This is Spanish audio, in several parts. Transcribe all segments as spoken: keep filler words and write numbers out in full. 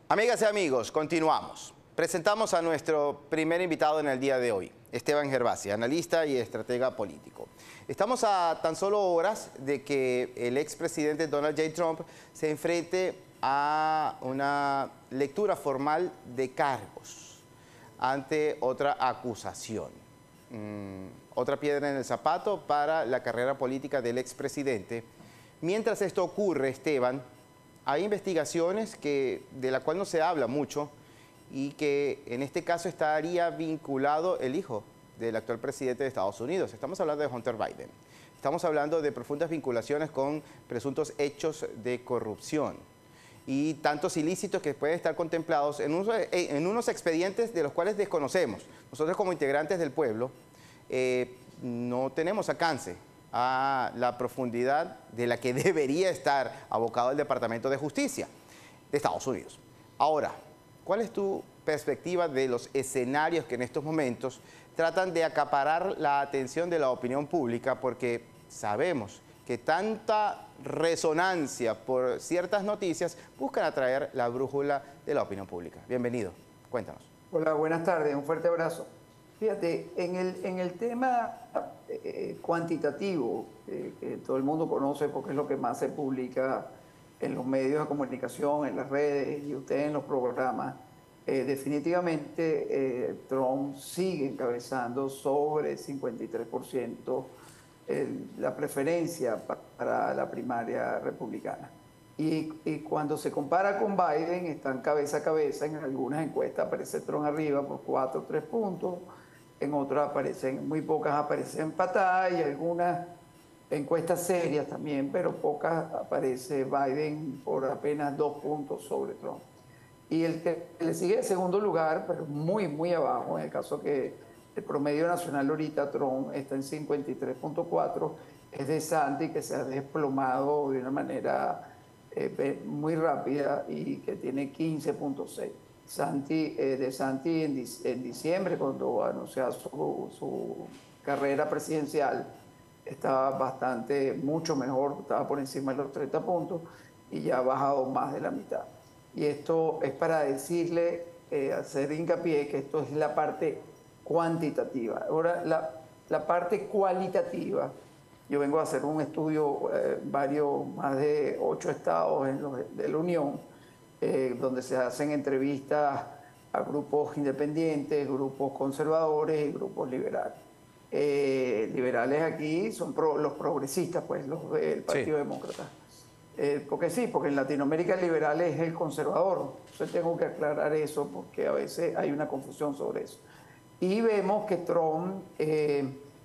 Amigas y amigos, continuamos. Presentamos a nuestro primer invitado en el día de hoy, Esteban Gervasi, analista y estratega político. Estamos a tan solo horas de que el expresidente Donald J. Trump se enfrente a una lectura formal de cargos ante otra acusación. Mm, otra piedra en el zapato para la carrera política del expresidente. Mientras esto ocurre, Esteban, hay investigaciones que, de la cual no se habla mucho y que en este caso estaría vinculado el hijo del actual presidente de Estados Unidos. Estamos hablando de Hunter Biden. Estamos hablando de profundas vinculaciones con presuntos hechos de corrupción y tantos ilícitos que pueden estar contemplados en unos, en unos expedientes de los cuales desconocemos. Nosotros como integrantes del pueblo eh, no tenemos alcance a la profundidad de la que debería estar abocado el Departamento de Justicia de Estados Unidos. Ahora, ¿cuál es tu perspectiva de los escenarios que en estos momentos tratan de acaparar la atención de la opinión pública? Porque sabemos que tanta resonancia por ciertas noticias buscan atraer la brújula de la opinión pública. Bienvenido, cuéntanos. Hola, buenas tardes, un fuerte abrazo. Fíjate, en el, en el tema eh, cuantitativo, eh, que todo el mundo conoce porque es lo que más se publica en los medios de comunicación, en las redes y ustedes en los programas, eh, definitivamente eh, Trump sigue encabezando sobre cincuenta y tres por ciento el, la preferencia para la primaria republicana. Y, y cuando se compara con Biden, están cabeza a cabeza. En algunas encuestas aparece Trump arriba por cuatro o tres puntos. En otras aparecen, muy pocas aparecen empatadas y algunas encuestas serias también, pero pocas aparece Biden por apenas dos puntos sobre Trump. Y el que le sigue en segundo lugar, pero muy, muy abajo, en el caso que el promedio nacional ahorita Trump está en cincuenta y tres punto cuatro, es DeSantis, que se ha desplomado de una manera eh, muy rápida y que tiene quince punto seis. Santi, eh, DeSantis en, dic en diciembre, cuando anunció su, su carrera presidencial, estaba bastante, mucho mejor, estaba por encima de los treinta puntos y ya ha bajado más de la mitad. Y esto es para decirle, eh, hacer hincapié que esto es la parte cuantitativa. Ahora, la, la parte cualitativa, yo vengo a hacer un estudio, eh, varios, más de ocho estados en los, de la Unión, Eh, donde se hacen entrevistas a grupos independientes, grupos conservadores y grupos liberales. Eh, liberales aquí son pro, los progresistas, pues, los del Partido sí. Demócrata. Eh, porque sí, porque en Latinoamérica el liberal es el conservador. Entonces tengo que aclarar eso porque a veces hay una confusión sobre eso. Y vemos que Trump eh,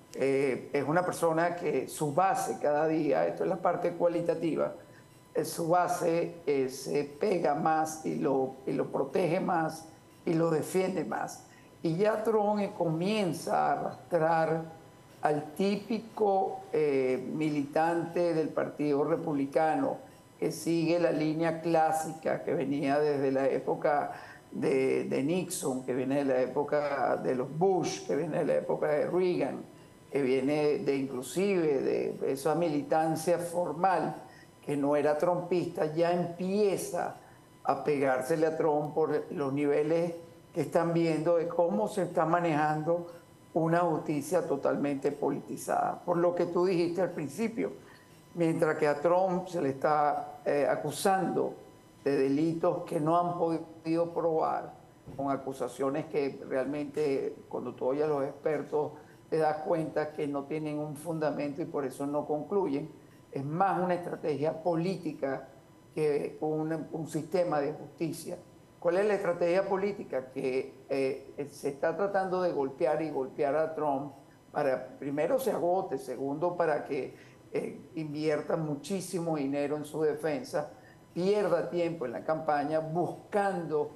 eh, es una persona que su base cada día, esto es la parte cualitativa, su base eh, se pega más y lo, y lo protege más y lo defiende más. Y ya Trump eh, comienza a arrastrar al típico eh, militante del Partido Republicano que sigue la línea clásica que venía desde la época de, de Nixon, que viene de la época de los Bush, que viene de la época de Reagan, que viene de inclusive de esa militancia formal que no era trumpista, ya empieza a pegársele a Trump por los niveles que están viendo de cómo se está manejando una justicia totalmente politizada. Por lo que tú dijiste al principio, mientras que a Trump se le está eh, acusando de delitos que no han podido probar, con acusaciones que realmente cuando tú oyes a los expertos te das cuenta que no tienen un fundamento y por eso no concluyen. Es más una estrategia política que un, un sistema de justicia. ¿Cuál es la estrategia política? Que eh, se está tratando de golpear y golpear a Trump para, primero, se agote, segundo, para que eh, invierta muchísimo dinero en su defensa, pierda tiempo en la campaña buscando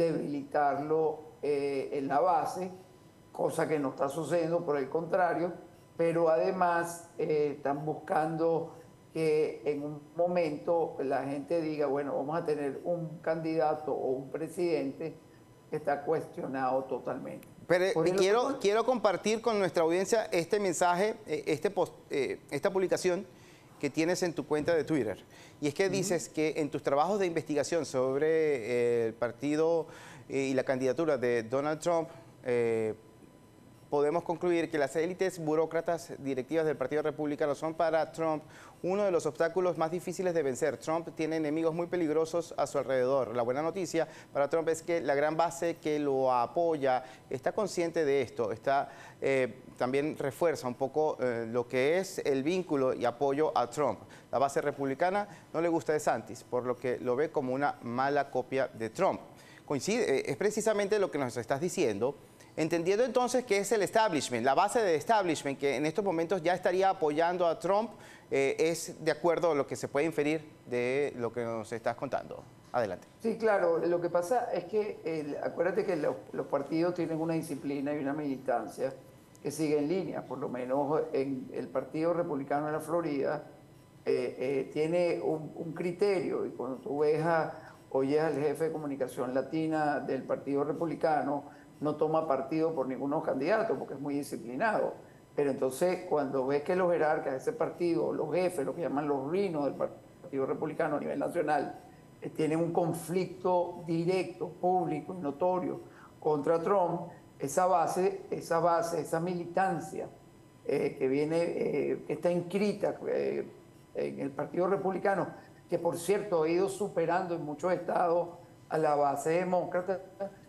debilitarlo eh, en la base, cosa que no está sucediendo, por el contrario, pero además eh, están buscando que en un momento la gente diga, bueno, vamos a tener un candidato o un presidente que está cuestionado totalmente. Pero quiero, quiero compartir con nuestra audiencia este mensaje, este post, eh, esta publicación, que tienes en tu cuenta de Twitter. Y es que dices que en tus trabajos de investigación sobre eh, el partido eh, y la candidatura de Donald Trump, eh, podemos concluir que las élites burócratas directivas del Partido Republicano son para Trump uno de los obstáculos más difíciles de vencer. Trump tiene enemigos muy peligrosos a su alrededor. La buena noticia para Trump es que la gran base que lo apoya está consciente de esto, está, eh, también refuerza un poco eh, lo que es el vínculo y apoyo a Trump. La base republicana no le gusta a DeSantis, por lo que lo ve como una mala copia de Trump. Coincide, eh, es precisamente lo que nos estás diciendo. Entendiendo entonces que es el establishment, la base del establishment que en estos momentos ya estaría apoyando a Trump, eh, es de acuerdo a lo que se puede inferir de lo que nos estás contando. Adelante. Sí, claro. Lo que pasa es que, el, acuérdate que los, los partidos tienen una disciplina y una militancia que sigue en línea. Por lo menos en el Partido Republicano de la Florida eh, eh, tiene un, un criterio. Y cuando tú ves a, oyes al jefe de comunicación latina del Partido Republicano, no toma partido por ninguno candidato porque es muy disciplinado. Pero entonces cuando ves que los jerarcas de ese partido, los jefes, lo que llaman los rinos del Partido Republicano a nivel nacional, eh, tienen un conflicto directo, público y notorio contra Trump, esa base, esa base, esa militancia eh, que viene, eh, que está inscrita eh, en el Partido Republicano, que por cierto ha ido superando en muchos estados a la base demócrata,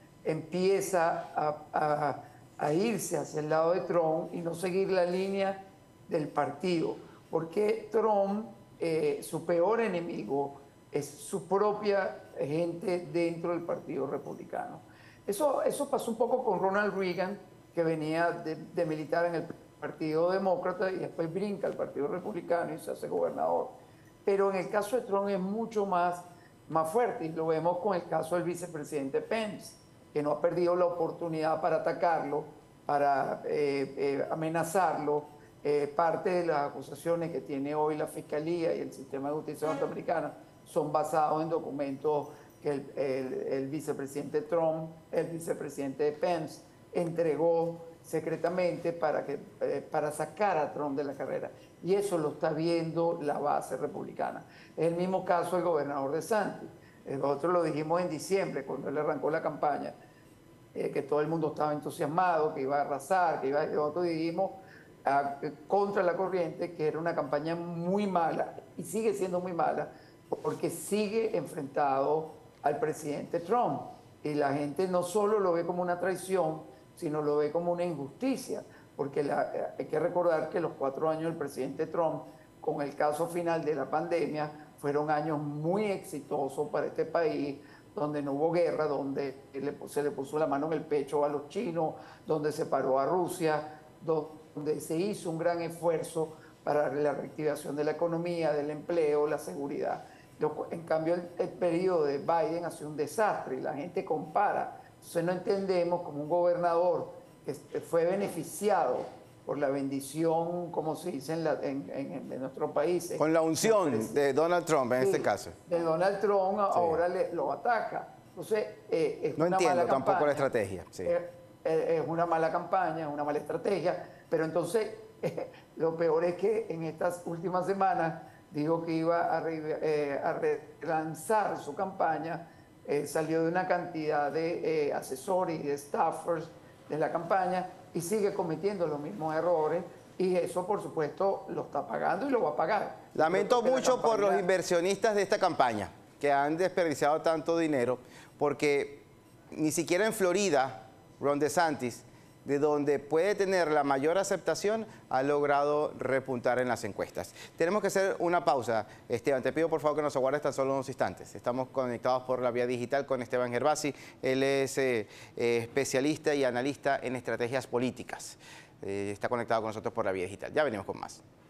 empieza a, a, a irse hacia el lado de Trump y no seguir la línea del partido. Porque Trump, eh, su peor enemigo, es su propia gente dentro del Partido Republicano. Eso, eso pasó un poco con Ronald Reagan, que venía de, de militar en el Partido Demócrata y después brinca al Partido Republicano y se hace gobernador. Pero en el caso de Trump es mucho más, más fuerte, y lo vemos con el caso del vicepresidente Pence, que no ha perdido la oportunidad para atacarlo, para eh, eh, amenazarlo. Eh, parte de las acusaciones que tiene hoy la Fiscalía y el sistema de justicia norteamericana son basados en documentos que el, el, el vicepresidente Trump, el vicepresidente Pence, entregó secretamente para, que, eh, para sacar a Trump de la carrera. Y eso lo está viendo la base republicana. Es el mismo caso del gobernador DeSantis. Nosotros lo dijimos en diciembre, cuando él arrancó la campaña, eh, que todo el mundo estaba entusiasmado, que iba a arrasar, que iba a... Nosotros dijimos a, contra la corriente que era una campaña muy mala, y sigue siendo muy mala, porque sigue enfrentado al presidente Trump. Y la gente no solo lo ve como una traición, sino lo ve como una injusticia, porque la, hay que recordar que los cuatro años del presidente Trump, con el caso final de la pandemia, fueron años muy exitosos para este país, donde no hubo guerra, donde se le puso la mano en el pecho a los chinos, donde se paró a Rusia, donde se hizo un gran esfuerzo para la reactivación de la economía, del empleo, la seguridad. En cambio, el, el periodo de Biden ha sido un desastre y la gente compara. Entonces no entendemos como un gobernador que fue beneficiado por la bendición, como se dice en, la, en, en, en nuestros países. Con la unción de Donald Trump en sí, este caso. De Donald Trump sí. Ahora le, lo ataca. Entonces, eh, es no una entiendo mala tampoco campaña. la estrategia. Sí. Es, es una mala campaña, es una mala estrategia, pero entonces eh, lo peor es que en estas últimas semanas dijo que iba a, eh, a relanzar su campaña, eh, salió de una cantidad de eh, asesores y de staffers de la campaña, y sigue cometiendo los mismos errores, y eso por supuesto lo está pagando y lo va a pagar. Lamento mucho campaña... por los inversionistas de esta campaña que han desperdiciado tanto dinero, porque ni siquiera en Florida, Ron DeSantis, de donde puede tener la mayor aceptación, ha logrado repuntar en las encuestas. Tenemos que hacer una pausa. Esteban, te pido por favor que nos aguardes tan solo unos instantes. Estamos conectados por la vía digital con Esteban Gervasi. Él es eh, eh, especialista y analista en estrategias políticas. Eh, está conectado con nosotros por la vía digital. Ya venimos con más.